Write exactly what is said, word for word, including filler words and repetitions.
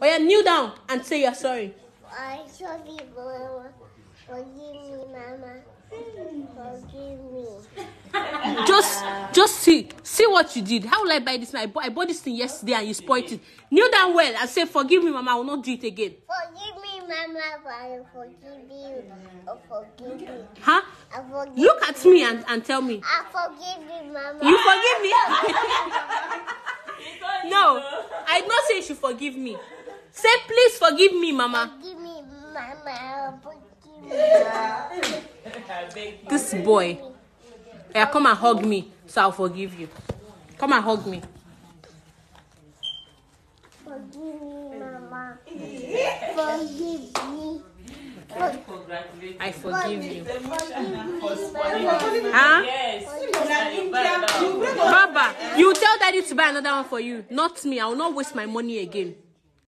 Oh yeah, kneel down and say you're sorry. I'm sorry, Mama. Forgive me, Mama. Forgive me. Just, just see, see what you did. How will I buy this? I bought, I bought this thing yesterday and you spoiled it. Kneel down well and say, forgive me, Mama. I will not do it again. Forgive me, Mama. I forgive you. Oh, forgive me. Huh? I forgive Look at me and, and tell me. I forgive you, Mama. You forgive me? No, I did not say you should forgive me. Say, please forgive me, Mama. Forgive me, Mama. Forgive me. This boy. Yeah, come and hug me, so I'll forgive you. Come and hug me. Forgive me, Mama. Forgive me. I forgive you. Huh? Yes. Baba, you tell Daddy to buy another one for you. Not me. I will not waste my money again.